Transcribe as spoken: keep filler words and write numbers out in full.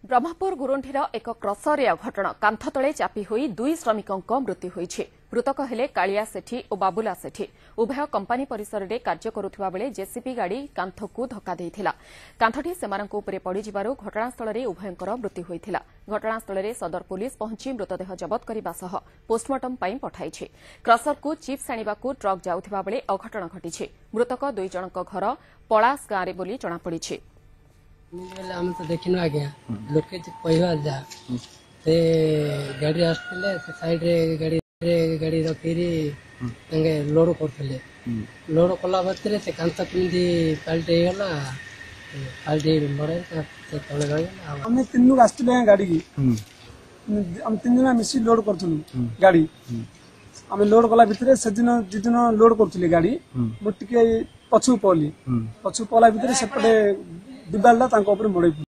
ब्रह्मपुर गुरुंठीर एक क्रसर अघटन कांथ तले चापी होई दुई श्रमिकों मृत्यु होईछि। मृतक हेले कालिया सेठी और बाबुला सेठी। उभय कंपानी परिसर में कार्य करुवा बेले जेसीपी गाड़ी कांथ को धक्का देइथिला। कांथटी सेमानंको उपरे पड़ी जिबारु घटनास्थल में उभयंकर मृत्यु होइथिला। घटनास्थल में सदर पुलिस पहुंची मृतदेह जबत करने सह पोस्टमार्टम पई पठाइछि। क्रसर को चिप्स आनिबाकू ट्रक जाउथिबा बेले अघटन घटिछि। मृतक दुई जनक घर पलास गाँव में बोली जଣାपड़िछि। हम तो देखिन आज्ञा लोके कहवा जा से गाड़ी आसते साइड रे गाड़ी गाड़ी रखी लोड करते लोड कला भितर से कांथ केमती पाल्टी गला पाल्टी मरे तले गला। हम तीन लोग आसते गाड़ी की हम तीन दिन मिसी लोड करूँ गाड़ी आम लोड कला भितर से दिन दि दिन लोड करूँ गाड़ी मुझे पछू पली पछू पला भितर सेपटे दिबाला मोड़